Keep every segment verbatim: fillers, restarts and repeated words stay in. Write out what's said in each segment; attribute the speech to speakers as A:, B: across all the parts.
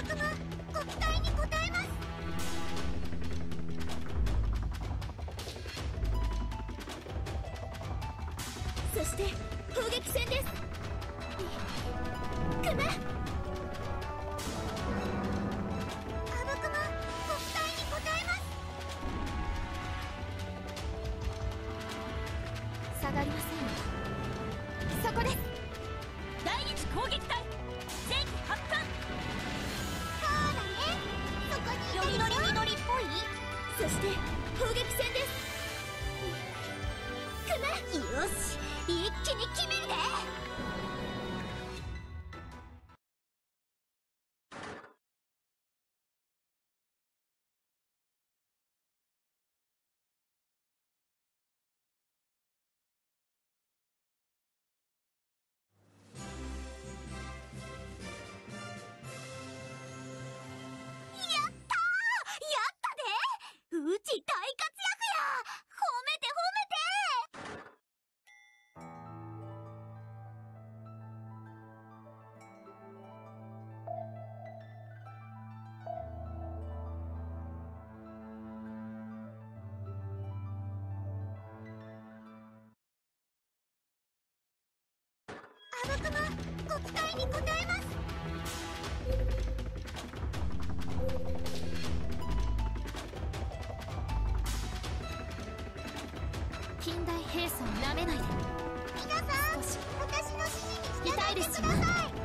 A: くま、ご期待に応えます。そして砲撃戦です。くま、あぶくま、ご期待に応えます。下がりませんよ。そこです。
B: 第一攻撃隊正規発艦。
A: そうだね、そこにいたでしょ。よりどり緑っぽい。そして砲撃戦です。くま、よし、一気に決めるで。うち大活躍や。褒めて褒めて。あぶくま、ご期待に応えます。
B: 近代兵装なめないで。
A: 皆さん、私の指示に従
B: 痛い
A: って
B: ですよ。
A: ください。従って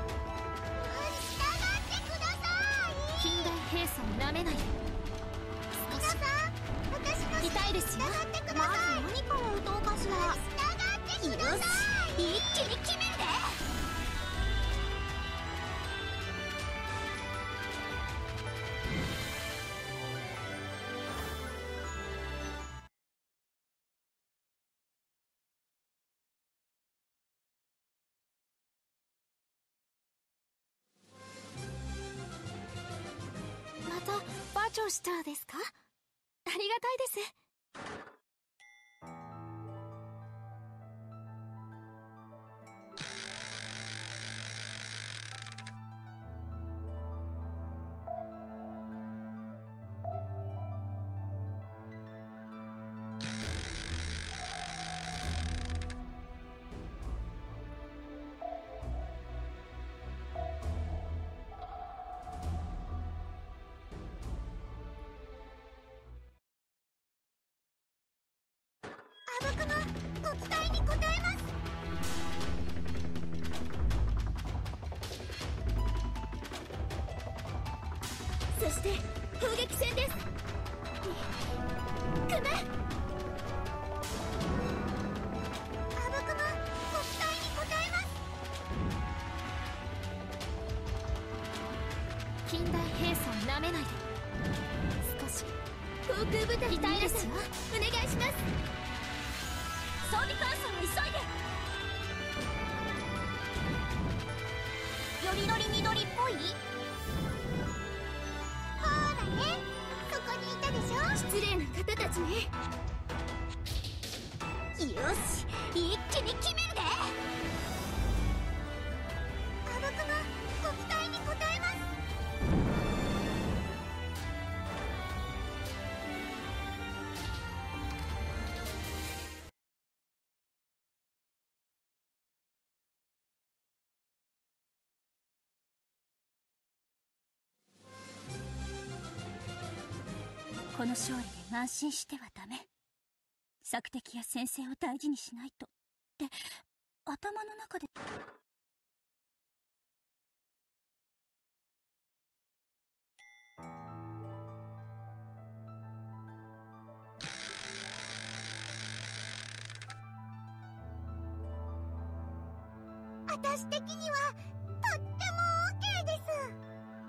A: ください。
B: 近代兵装なめないで。
A: 皆さん、私の指示
B: 痛いですよ。
A: に従ってください。まず何から打とうかしら。従ってください。
B: 一気に決めるで。
A: またバチョしたですか？ありがたいです。あぶくま、ご期待に応えます。そして砲撃戦です。くま、あぶくま、ご期待に応えます。
B: 近代兵装なめないで。少し
A: 航空部隊の皆さん、お願いします。
B: 装備換装を急いで。
A: よりどり緑っぽい。ほらね、そこにいたでしょ。失礼な方たちね。
B: よし、一気に決めるで。
A: あぶくま、ご期待に応えます。
B: この勝利で慢心してはダメ。索敵や先生を大事にしないとって頭の中で。
A: 私的にはとっても OK です。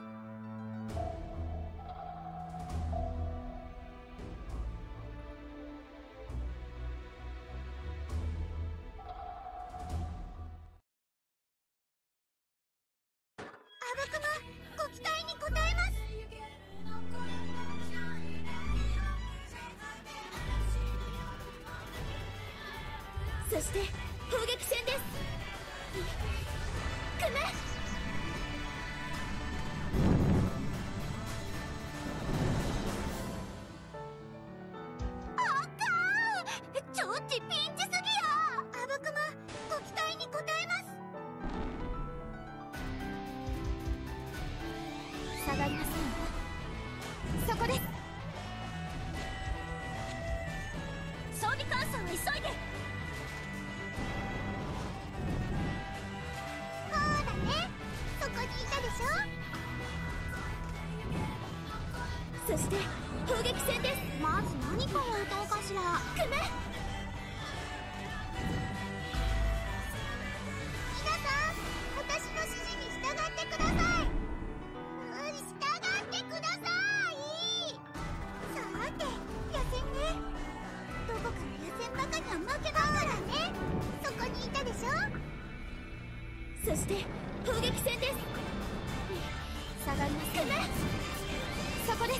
A: あぶくま、ご期待に応えます。そして砲撃戦です。くま、 下がりませんよ。そこです。
B: 装備換算は急いで。
A: ほらね、そこにいたでしょ。そして砲撃戦です。まず何から撃とうかしら。くめ皆さん、私の指示に従ってください。うん、従ってください。さて、野戦ね。どこかの野戦バカには負けないからね。そこにいたでしょ。そして砲撃戦です。下がりますかね。そこです。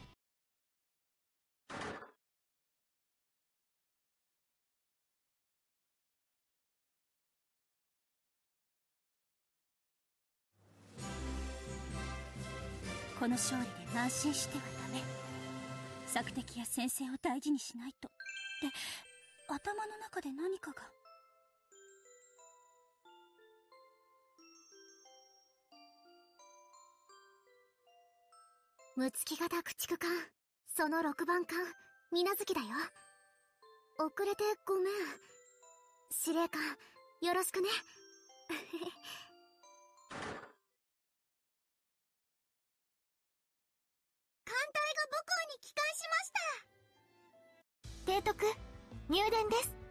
B: この勝利で慢心してはダメ。索敵や先生を大事にしないとって頭の中で何かが。
A: 六月型駆逐艦、そのろくばん艦、水無月だよ。遅れてごめん。司令官、よろしくね。艦隊が母港に帰還しました。提督、入電です。